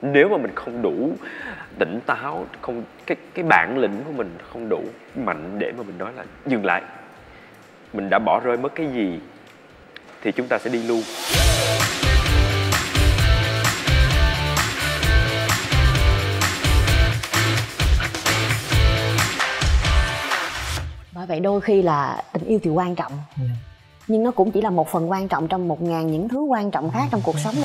nếu mà mình không đủ tỉnh táo, không cái bản lĩnh của mình không đủ mạnh để mà mình nói là dừng lại, mình đã bỏ rơi mất cái gì thì chúng ta sẽ đi luôn. Bởi vậy đôi khi là tình yêu thì quan trọng, nhưng nó cũng chỉ là một phần quan trọng trong 1000 những thứ quan trọng khác trong cuộc sống này.